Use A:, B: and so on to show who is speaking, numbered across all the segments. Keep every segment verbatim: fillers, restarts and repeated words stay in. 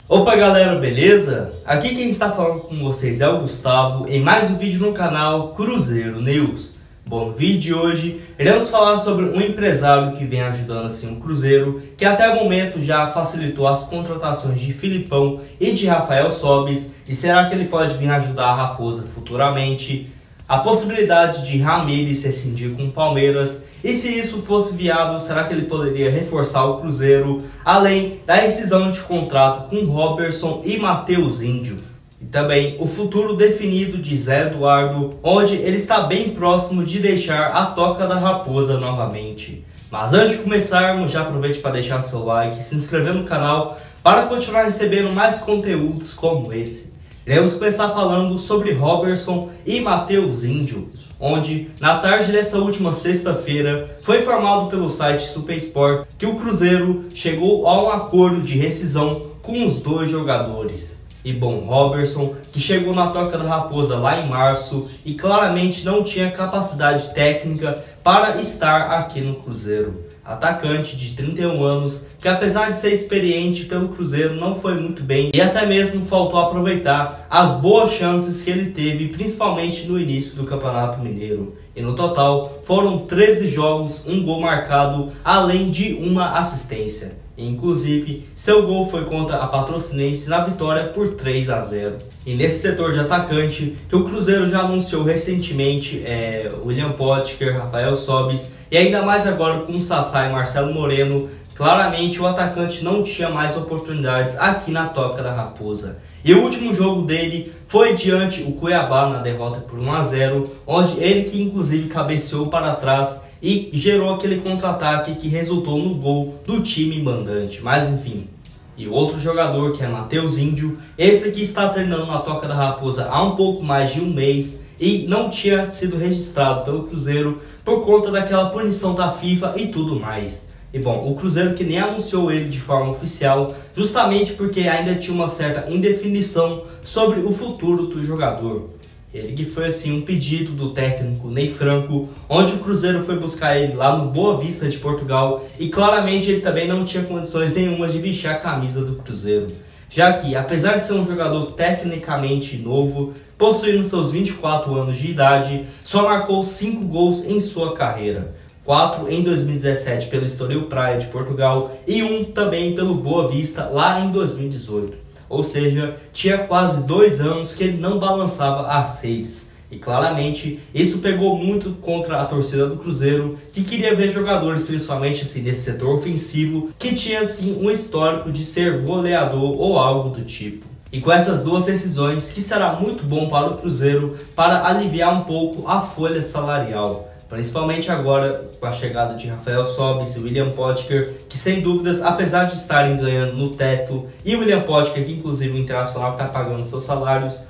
A: Opa galera, beleza? Aqui quem está falando com vocês é o Gustavo em mais um vídeo no canal Cruzeiro News. Bom, no vídeo de hoje iremos falar sobre um empresário que vem ajudando assim o Cruzeiro, que até o momento já facilitou as contratações de Filipão e de Rafael Sobis. E será que ele pode vir ajudar a Raposa futuramente? A possibilidade de Ramires rescindir com o Palmeiras, e se isso fosse viável, será que ele poderia reforçar o Cruzeiro, além da rescisão de contrato com Roberson e Matheus Índio. E também o futuro definido de Zé Eduardo, onde ele está bem próximo de deixar a Toca da Raposa novamente. Mas antes de começarmos, já aproveite para deixar seu like e se inscrever no canal para continuar recebendo mais conteúdos como esse. Iremos começar falando sobre Roberson e Matheus Índio, onde na tarde dessa última sexta-feira foi informado pelo site Super Sport que o Cruzeiro chegou a um acordo de rescisão com os dois jogadores. E bom, Roberson, que chegou na Toca da Raposa lá em março e claramente não tinha capacidade técnica para estar aqui no Cruzeiro. Atacante de trinta e um anos, que apesar de ser experiente pelo Cruzeiro não foi muito bem e até mesmo faltou aproveitar as boas chances que ele teve, principalmente no início do Campeonato Mineiro. E no total foram treze jogos, um gol marcado, além de uma assistência. Inclusive, seu gol foi contra a Patrocinense na vitória por três a zero. E nesse setor de atacante, que o Cruzeiro já anunciou recentemente, é, William Potker, Rafael Sobis, e ainda mais agora com o Sassá e Marcelo Moreno, claramente o atacante não tinha mais oportunidades aqui na Toca da Raposa. E o último jogo dele foi diante o Cuiabá na derrota por um a zero, onde ele que inclusive cabeceou para trás e gerou aquele contra-ataque que resultou no gol do time mandante. Mas enfim. E outro jogador que é Matheus Índio, esse aqui está treinando na Toca da Raposa há um pouco mais de um mês e não tinha sido registrado pelo Cruzeiro por conta daquela punição da FIFA e tudo mais. E bom, o Cruzeiro que nem anunciou ele de forma oficial, justamente porque ainda tinha uma certa indefinição sobre o futuro do jogador. Ele que foi assim um pedido do técnico Ney Franco, onde o Cruzeiro foi buscar ele lá no Boa Vista de Portugal e claramente ele também não tinha condições nenhuma de vestir a camisa do Cruzeiro. Já que, apesar de ser um jogador tecnicamente novo, possuindo seus vinte e quatro anos de idade, só marcou cinco gols em sua carreira. quatro em dois mil e dezessete pelo Estoril Praia de Portugal e um também pelo Boa Vista lá em dois mil e dezoito. Ou seja, tinha quase dois anos que ele não balançava as redes. E claramente isso pegou muito contra a torcida do Cruzeiro, que queria ver jogadores, principalmente assim, nesse setor ofensivo, que tinha assim um histórico de ser goleador ou algo do tipo. E com essas duas decisões, que será muito bom para o Cruzeiro para aliviar um pouco a folha salarial. Principalmente agora com a chegada de Rafael Sobis e William Potker, que sem dúvidas, apesar de estarem ganhando no teto, e o William Potker, que inclusive o Internacional está pagando seus salários,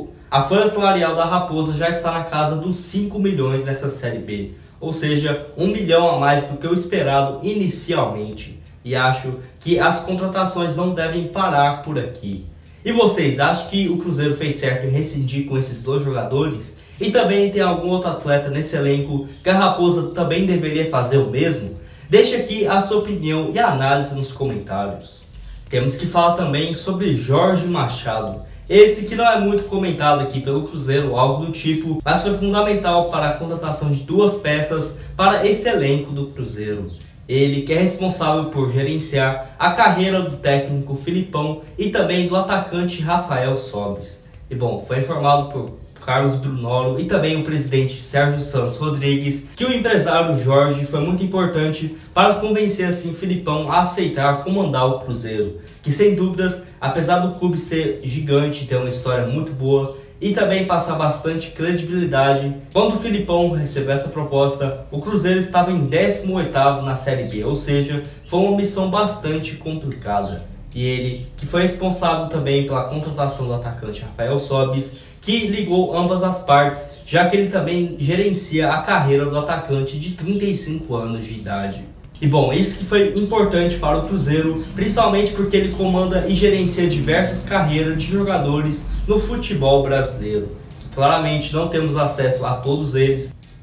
A: a folha salarial da Raposa já está na casa dos cinco milhões nessa Série B. Ou seja, um milhão a mais do que o esperado inicialmente. E acho que as contratações não devem parar por aqui. E vocês, acham que o Cruzeiro fez certo em rescindir com esses dois jogadores? E também tem algum outro atleta nesse elenco que a Raposa também deveria fazer o mesmo? Deixe aqui a sua opinião e análise nos comentários. Temos que falar também sobre Jorge Machado. Esse que não é muito comentado aqui pelo Cruzeiro, algo do tipo, mas foi fundamental para a contratação de duas peças para esse elenco do Cruzeiro. Ele que é responsável por gerenciar a carreira do técnico Filipão e também do atacante Rafael Sobis. E bom, foi informado por Carlos Brunoro e também o presidente Sérgio Santos Rodrigues que o empresário Jorge foi muito importante para convencer assim Filipão a aceitar comandar o Cruzeiro, que sem dúvidas, apesar do clube ser gigante, ter uma história muito boa e também passar bastante credibilidade, quando o Filipão recebeu essa proposta, o Cruzeiro estava em décimo oitavo na Série B, ou seja, foi uma missão bastante complicada. E ele, que foi responsável também pela contratação do atacante Rafael Sobis, que ligou ambas as partes, já que ele também gerencia a carreira do atacante de trinta e cinco anos de idade. E bom, isso que foi importante para o Cruzeiro, principalmente porque ele comanda e gerencia diversas carreiras de jogadores no futebol brasileiro. Claramente não temos acesso a todos eles,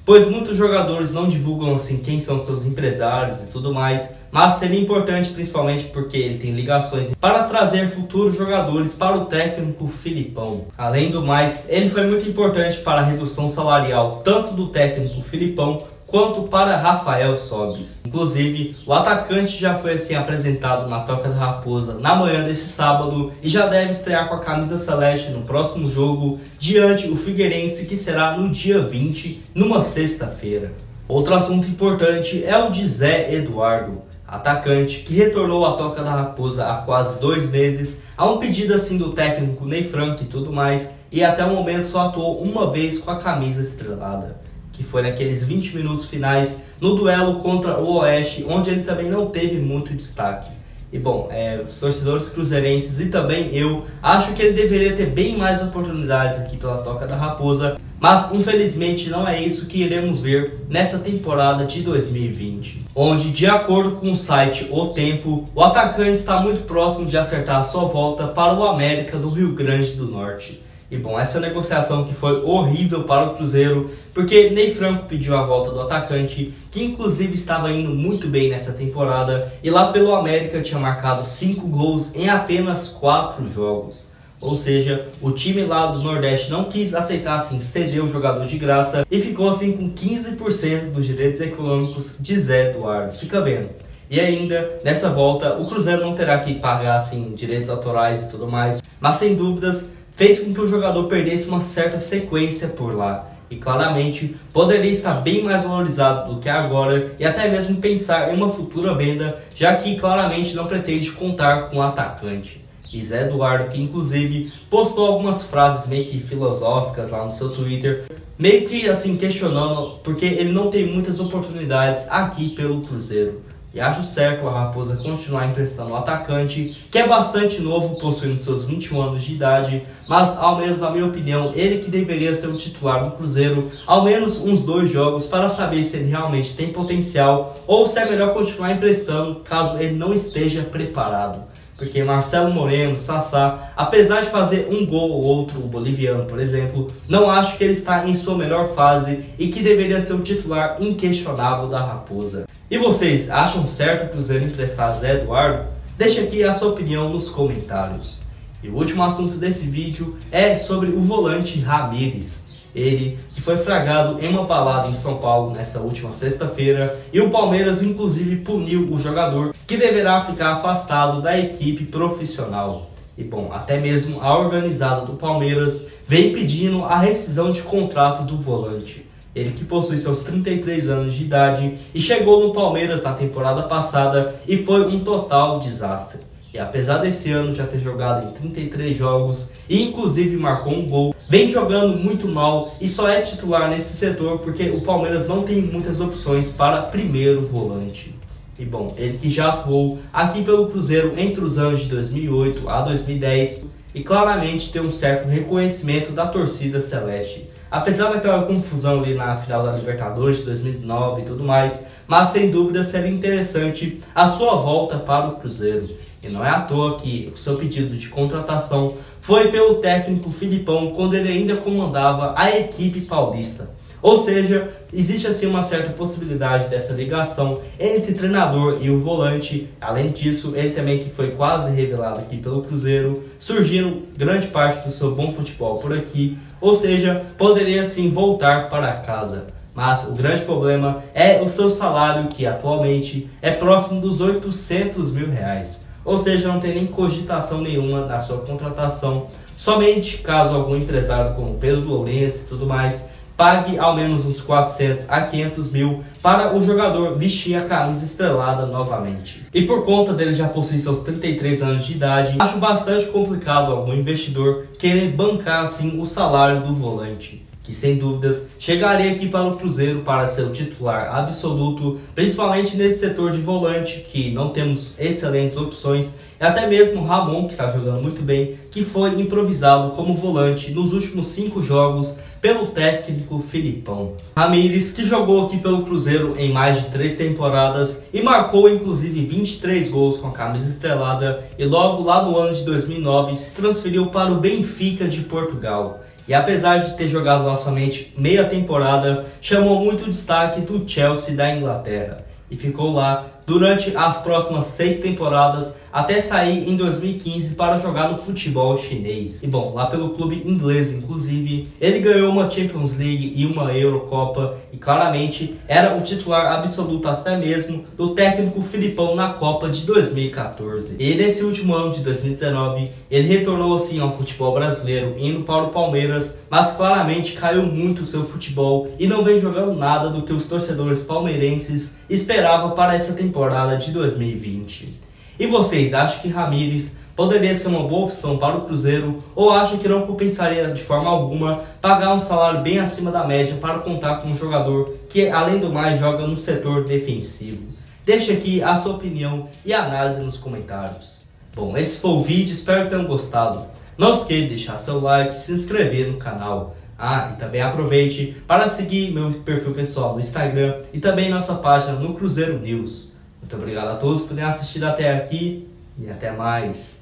A: pois muitos jogadores não divulgam assim quem são seus empresários e tudo mais, mas seria importante principalmente porque ele tem ligações para trazer futuros jogadores para o técnico Filipão. Além do mais, ele foi muito importante para a redução salarial tanto do técnico Filipão quanto para Rafael Sobis. Inclusive, o atacante já foi assim apresentado na Toca da Raposa na manhã desse sábado e já deve estrear com a camisa celeste no próximo jogo diante o Figueirense, que será no dia vinte, numa sexta-feira. Outro assunto importante é o de Zé Eduardo, atacante que retornou à Toca da Raposa há quase dois meses, a um pedido assim do técnico Ney Franco e tudo mais, e até o momento só atuou uma vez com a camisa estrelada, que foi naqueles vinte minutos finais no duelo contra o Oeste, onde ele também não teve muito destaque. E bom, é, os torcedores cruzeirenses e também eu acho que ele deveria ter bem mais oportunidades aqui pela Toca da Raposa, mas infelizmente não é isso que iremos ver nessa temporada de dois mil e vinte, onde, de acordo com o site O Tempo, o atacante está muito próximo de acertar a sua volta para o América do Rio Grande do Norte. E bom, essa negociação que foi horrível para o Cruzeiro, porque Ney Franco pediu a volta do atacante, que inclusive estava indo muito bem nessa temporada, e lá pelo América tinha marcado cinco gols em apenas quatro jogos. Ou seja, o time lá do Nordeste não quis aceitar assim, ceder o jogador de graça, e ficou assim com quinze por cento dos direitos econômicos de Zé Eduardo. Fica vendo. E ainda, nessa volta, o Cruzeiro não terá que pagar assim, direitos autorais e tudo mais, mas sem dúvidas fez com que o jogador perdesse uma certa sequência por lá. E claramente poderia estar bem mais valorizado do que agora e até mesmo pensar em uma futura venda, já que claramente não pretende contar com o atacante. E Zé Eduardo, que inclusive postou algumas frases meio que filosóficas lá no seu Twitter, meio que assim questionando porque ele não tem muitas oportunidades aqui pelo Cruzeiro. E acho certo a Raposa continuar emprestando o atacante, que é bastante novo, possuindo seus vinte e um anos de idade, mas ao menos na minha opinião, ele que deveria ser o titular do Cruzeiro, ao menos uns dois jogos, para saber se ele realmente tem potencial ou se é melhor continuar emprestando caso ele não esteja preparado. Porque Marcelo Moreno, Sassá, apesar de fazer um gol ou outro, o boliviano por exemplo, não acho que ele está em sua melhor fase e que deveria ser o titular inquestionável da Raposa. E vocês, acham certo o Cruzeiro emprestar Zé Eduardo? Deixe aqui a sua opinião nos comentários. E o último assunto desse vídeo é sobre o volante Ramires. Ele que foi flagrado em uma balada em São Paulo nessa última sexta-feira, e o Palmeiras inclusive puniu o jogador, que deverá ficar afastado da equipe profissional. E bom, até mesmo a organizada do Palmeiras vem pedindo a rescisão de contrato do volante. Ele que possui seus trinta e três anos de idade e chegou no Palmeiras na temporada passada e foi um total desastre. E apesar desse ano já ter jogado em trinta e três jogos e inclusive marcou um gol, vem jogando muito mal e só é titular nesse setor porque o Palmeiras não tem muitas opções para primeiro volante. E bom, ele que já atuou aqui pelo Cruzeiro entre os anos de dois mil e oito a dois mil e dez e claramente tem um certo reconhecimento da torcida celeste. Apesar daquela confusão ali na final da Libertadores de dois mil e nove e tudo mais, mas sem dúvida seria interessante a sua volta para o Cruzeiro. E não é à toa que o seu pedido de contratação foi pelo técnico Filipão quando ele ainda comandava a equipe paulista. Ou seja, existe assim uma certa possibilidade dessa ligação entre treinador e o volante. Além disso, ele também que foi quase revelado aqui pelo Cruzeiro, surgindo grande parte do seu bom futebol por aqui. Ou seja, poderia sim voltar para casa. Mas o grande problema é o seu salário, que atualmente é próximo dos oitocentos mil reais. Ou seja, não tem nem cogitação nenhuma na sua contratação, somente caso algum empresário como Pedro Lourenço e tudo mais pague ao menos uns quatrocentos a quinhentos mil para o jogador vestir a camisa estrelada novamente. E por conta dele já possuir seus trinta e três anos de idade, acho bastante complicado algum investidor querer bancar assim o salário do volante, que sem dúvidas chegaria aqui para o Cruzeiro para ser o titular absoluto, principalmente nesse setor de volante, que não temos excelentes opções, e até mesmo Ramon, que está jogando muito bem, que foi improvisado como volante nos últimos cinco jogos pelo técnico Filipão. Ramires, que jogou aqui pelo Cruzeiro em mais de três temporadas e marcou inclusive vinte e três gols com a camisa estrelada, e logo lá no ano de dois mil e nove se transferiu para o Benfica de Portugal. e apesar de ter jogado lá somente meia temporada, chamou muito o destaque do Chelsea da Inglaterra e ficou lá durante as próximas seis temporadas até sair em dois mil e quinze para jogar no futebol chinês. E bom, lá pelo clube inglês, inclusive, ele ganhou uma Champions League e uma Eurocopa e claramente era o titular absoluto até mesmo do técnico Filipão na Copa de dois mil e quatorze. E nesse último ano de dois mil e dezenove, ele retornou assim ao futebol brasileiro, indo para o Palmeiras, mas claramente caiu muito o seu futebol e não vem jogando nada do que os torcedores palmeirenses esperavam para essa temporada de dois mil e vinte. E vocês acham que Ramires poderia ser uma boa opção para o Cruzeiro ou acham que não compensaria de forma alguma pagar um salário bem acima da média para contar com um jogador que, além do mais, joga no setor defensivo? Deixe aqui a sua opinião e análise nos comentários. Bom, esse foi o vídeo, espero que tenham gostado. Não esqueça de deixar seu like e se inscrever no canal. Ah, e também aproveite para seguir meu perfil pessoal no Instagram e também nossa página no Cruzeiro News. Muito obrigado a todos por terem assistido até aqui e até mais.